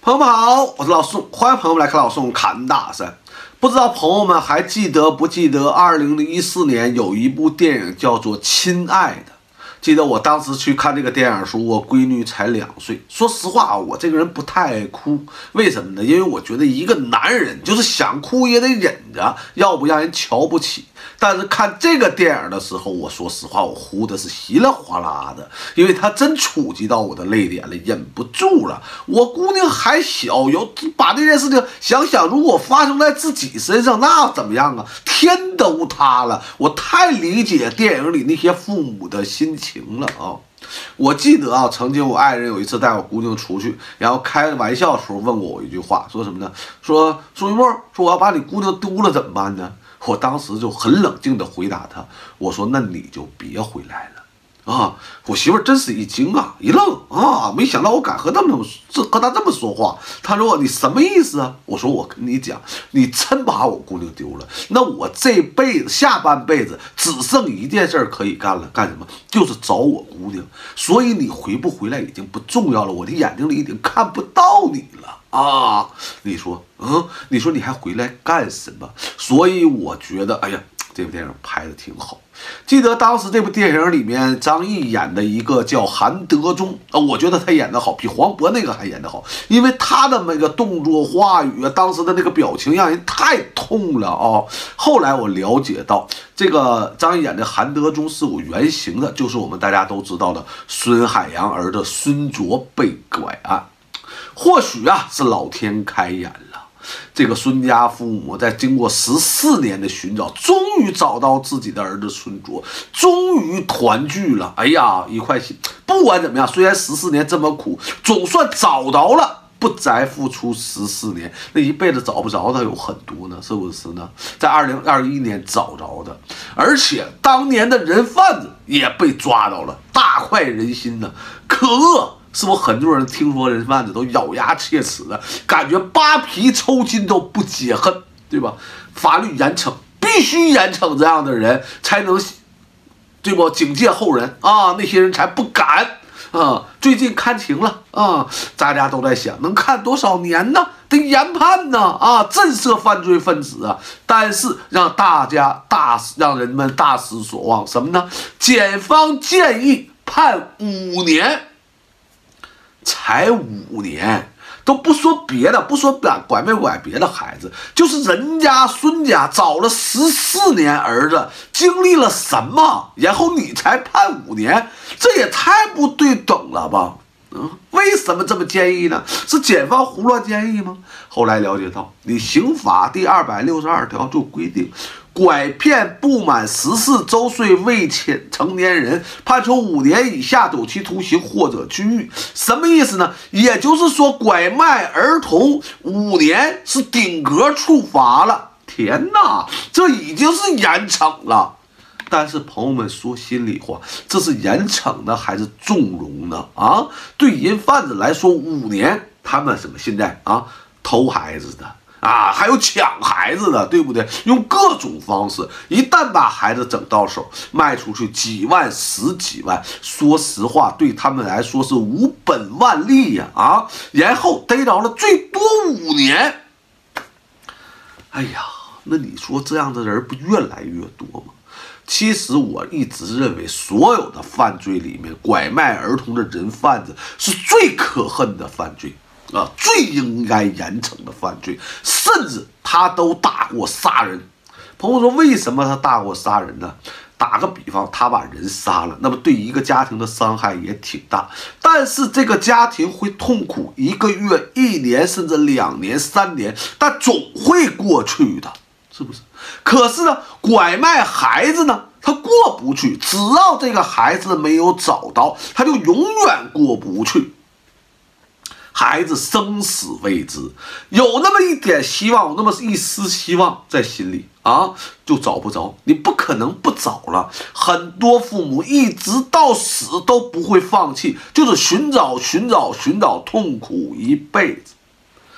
朋友们好，我是老宋，欢迎朋友们来看老宋侃大山。不知道朋友们还记得不记得2014年有一部电影叫做《亲爱的》？记得我当时去看这个电影时，我闺女才2岁。说实话，我这个人不太爱哭，为什么呢？因为我觉得一个男人就是想哭也得忍着，要不让人瞧不起。但是看这个电影的时候，我说实话，我哭的是稀里哗啦的，因为他真触及到我的泪点了，忍不住了。我姑娘还小，把这件事情想想，如果发生在自己身上，那怎么样啊？天都塌了。我太理解电影里那些父母的心情了啊！我记得啊，曾经我爱人有一次带我姑娘出去，然后开玩笑的时候问过我一句话，说什么呢？说苏一沫，说我要把你姑娘丢了怎么办呢？我当时就很冷静地回答他，我说那你就别回来了啊！我媳妇真是一惊啊，一愣啊，没想到我敢和她这么说话。她说你什么意思啊？我说我跟你讲，你真把我姑娘丢了，那我这辈子下半辈子只剩一件事可以干了，干什么？就是找我姑娘。所以你回不回来已经不重要了，我的眼睛里已经看不到你了。啊，你说，你说你还回来干什么？所以我觉得，哎呀，这部电影拍的挺好。记得当时这部电影里面，张译演的一个叫韩德忠我觉得他演的好，比黄渤那个还演的好，因为他的那个动作、话语当时的那个表情让人太痛了啊。后来我了解到，这个张译演的韩德忠是有原型的，就是我们大家都知道的孙海洋儿子孙卓被拐案。或许啊，是老天开眼了。这个孙家父母在经过14年的寻找，终于找到自己的儿子孙卓，终于团聚了。哎呀，一块心。不管怎么样，虽然14年这么苦，总算找着了。不再付出14年，那一辈子找不着的有很多呢，是不是呢？在2021年找着的，而且当年的人贩子也被抓到了，大快人心呢。可恶！是不是很多人听说人贩子都咬牙切齿的，感觉扒皮抽筋都不解恨，对吧？法律严惩，必须严惩这样的人，才能对不？警戒后人啊，那些人才不敢啊。最近看情了啊，大家都在想能看多少年呢？得严判呢啊，震慑犯罪分子啊。但是让让人们大失所望，什么呢？检方建议判5年。才5年，都不说别的，不说拐没拐别的孩子，就是人家孙家找了14年儿子，经历了什么，然后你才判5年，这也太不对等了吧？为什么这么建议呢？是检方胡乱建议吗？后来了解到，你刑法第262条就规定，拐骗不满14周岁未成年人，判处5年以下有期徒刑或者拘役。什么意思呢？也就是说，拐卖儿童5年是顶格处罚了。天哪，这已经是严惩了。但是朋友们说心里话，这是严惩呢还是纵容呢？啊，对人贩子来说5年，他们什么现在啊偷孩子的啊，还有抢孩子的，对不对？用各种方式，一旦把孩子整到手，卖出去几万、10几万，说实话，对他们来说是无本万利呀啊！然后逮着了最多5年。哎呀，那你说这样的人不越来越多吗？其实我一直认为，所有的犯罪里面，拐卖儿童的人贩子是最可恨的犯罪啊，最应该严惩的犯罪，甚至他都大过杀人。朋友说，为什么他大过杀人呢？打个比方，他把人杀了，那么对一个家庭的伤害也挺大，但是这个家庭会痛苦1个月、1年，甚至2年、3年，但总会过去的。是不是？可是呢，拐卖孩子呢，他过不去。只要这个孩子没有找到，他就永远过不去。孩子生死未知，有那么一点希望，有那么一丝希望在心里啊，就找不着。你不可能不找了。很多父母一直到死都不会放弃，就是寻找，痛苦一辈子。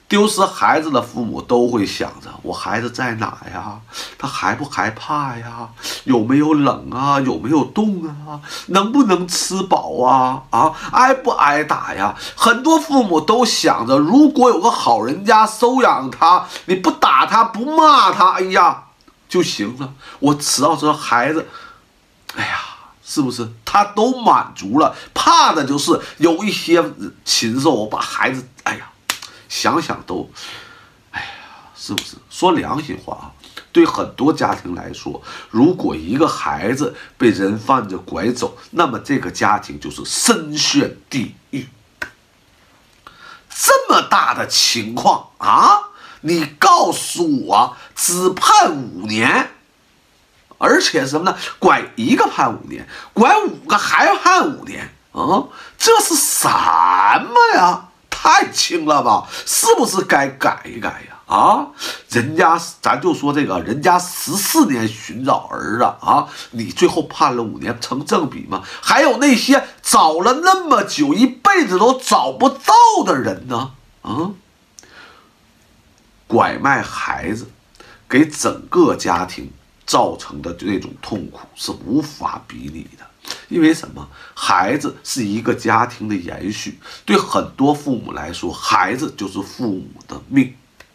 丢失孩子的父母都会想着：我孩子在哪呀？他害不害怕呀？有没有冷啊？有没有冻啊？能不能吃饱啊？挨不挨打呀？很多父母都想着，如果有个好人家收养他，你不打他，不骂他，哎呀就行了。我只要这孩子，哎呀。是不是他都满足了？怕的就是有一些禽兽把孩子，哎呀，想想都，哎呀，是不是？说良心话啊，对很多家庭来说，如果一个孩子被人贩子拐走，那么这个家庭就是深陷地狱。这么大的情况啊，你告诉我，只判5年。而且什么呢？拐一个判5年，拐5个还判5年啊！这是什么呀？太轻了吧？是不是该改一改呀？啊，人家咱就说这个，人家14年寻找儿子啊，你最后判了5年，成正比吗？还有那些找了那么久，一辈子都找不到的人呢？啊，拐卖孩子，给整个家庭造成的这种痛苦是无法比拟的，因为什么？孩子是一个家庭的延续，对很多父母来说，孩子就是父母的命。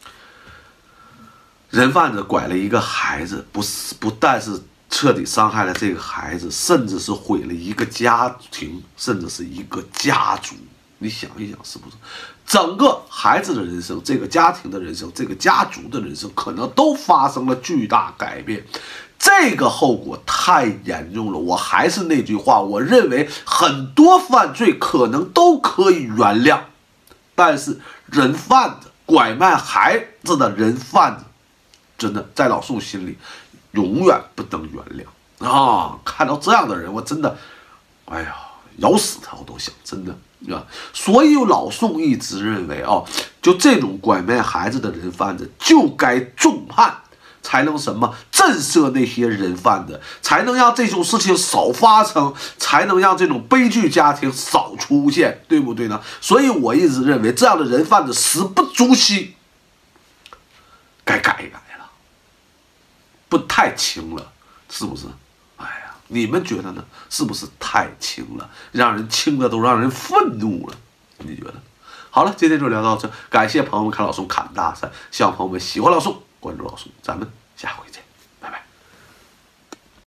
人贩子拐了一个孩子，不但是彻底伤害了这个孩子，甚至是毁了一个家庭，甚至是一个家族。你想一想，是不是？整个孩子的人生，这个家庭的人生，这个家族的人生，可能都发生了巨大改变。这个后果太严重了。我还是那句话，我认为很多犯罪可能都可以原谅，但是人贩子、拐卖孩子的人贩子，真的在老宋心里永远不能原谅啊！看到这样的人，我真的，哎呀，咬死他我都想，真的。所以老宋一直认为就这种拐卖孩子的人贩子就该重判，才能什么震慑那些人贩子，才能让这种事情少发生，才能让这种悲剧家庭少出现，对不对呢？所以我一直认为这样的人贩子死不足惜，该改一改了，不太轻了，是不是？哎呀，你们觉得呢？是不是太轻了？让人轻的都让人愤怒了，你觉得？好了，今天就聊到这，感谢朋友们看老宋侃大山，希望朋友们喜欢老宋，关注老宋，咱们下回见。